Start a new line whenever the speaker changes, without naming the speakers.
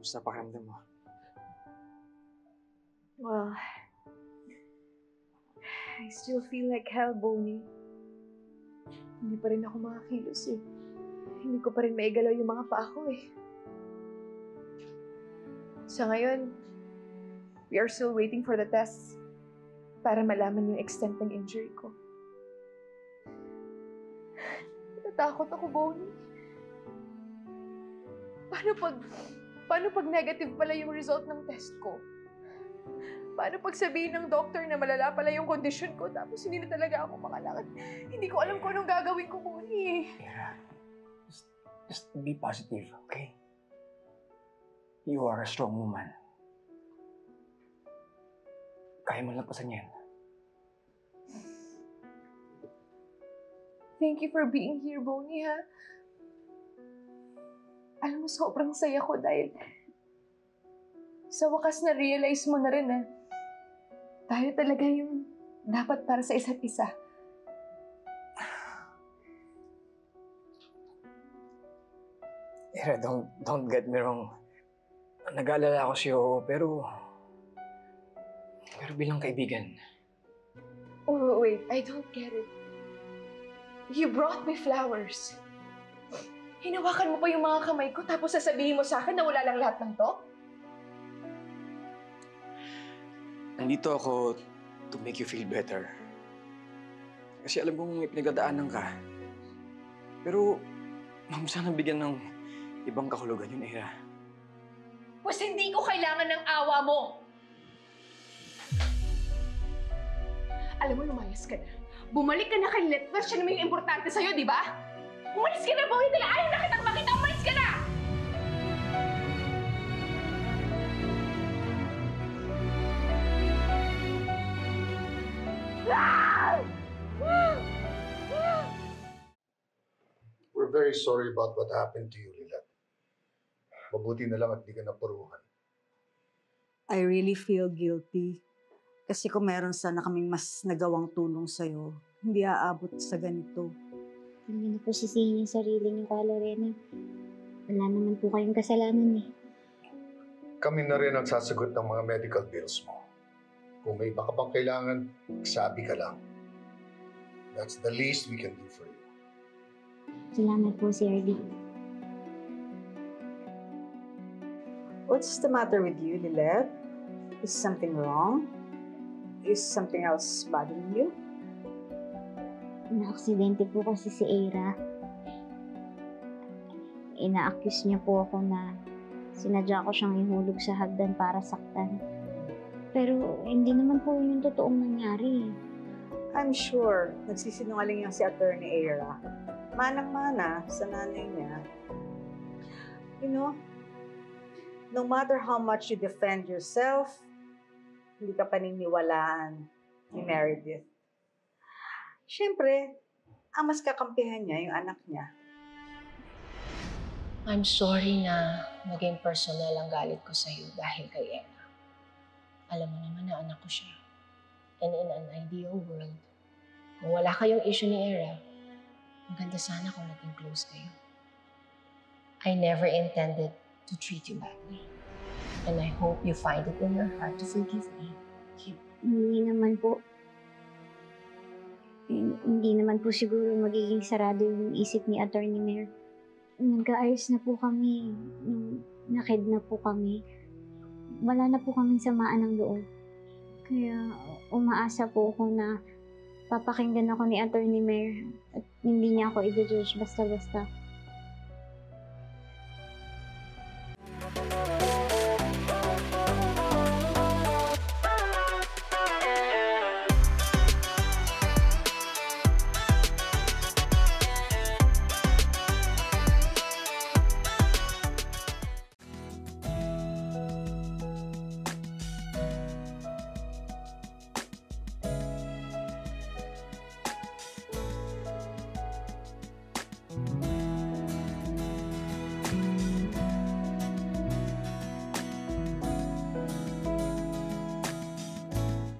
Kamusta pakiramdam mo?
Well, I still feel like hell, Bonnie. Hindi pa rin ako makakilos eh. Hindi ko pa rin maigalaw yung mga paa ko eh. Sa ngayon, we are still waiting for the tests para malaman yung extent ng injury ko. Natatakot ako, Bonnie. Paano pag negative pala yung result ng test ko? Paano pag sabihin ng doctor na malala pala yung condition ko tapos hindi na talaga ako makalakad? Hindi ko alam kung anong gagawin ko, Bonnie.
Ira, just be positive, okay? You are a strong woman. Kaya mo lampasan yan.
Thank you for being here, Bonnie, ha? Alam mo, sobrang saya ko dahil sa wakas na-realize mo na rin na tayo talaga yung dapat para sa isa't isa.
Ira, don't get me wrong. Nag-aalala ako sa'yo, pero bilang kaibigan.
Oh, wait. I don't get it. You brought me flowers. Hinawakan mo pa yung mga kamay ko tapos sasabihin mo sa akin na wala lang lahat ng to?
Nandito ako to make you feel better. Kasi alam kong may pinagdadaanan ka. Pero, sana bigyan ng ibang kahulugan yun, Ira.
Pues hindi ko kailangan ng awa mo! Alam mo, lumayas ka na. Bumalik ka na kay Letwell. Siya naman yung importante sa'yo, di ba? Umalis ka na, Bonnie! Dahil ayaw na kitang makita! Umalis ka na!
We're very sorry about what happened to you, Lilat. Mabuti na lang at di ka napuruhan.
I really feel guilty. Kasi kung meron sana kaming mas nagawang tulong sa'yo, hindi aabot sa ganito.
Hindi na po sisihin yung sarili niyo, Ka Lorena. Wala naman po kayong kasalanan eh.
Kami na rin ang sasagot ng mga medical bills mo. Kung may baka pang kailangan, sabi ka lang. That's the least we can do for you.
Salamat po, Sir D.
What's the matter with you, Lilet? Is something wrong? Is something else bothering you?
Na-aksidente po kasi si Eira. Ina-accuse niya po ako na sinadya ko siyang ihulog sa hagdan para saktan. Pero hindi naman po yung totoong nangyari.
I'm sure nagsisinungaling yung si Attorney Eira. Manang-mana sa nanay niya. You know, no matter how much you defend yourself, hindi ka paniniwalaan ni Meredith. Siyempre, ang mas kakampihan niya yung anak niya.
I'm sorry na maging personal ang galit ko sa'yo dahil kay Emma. Alam mo naman na anak ko siya. And in an ideal world, kung wala kayong issue ni Era, maganda sana kung naging close kayo. I never intended to treat you badly. And I hope you find it in your heart to forgive me.
Hindi naman po. Hindi naman po siguro magiging sarado yung isip ni Attorney Mayor. Nag-aayos na po kami. Nung nakidnap po kami. Wala na po kaming samaan ng loob. Kaya umaasa po ako na papakinggan ako ni Attorney Mayor at hindi niya ako i-judge basta-basta.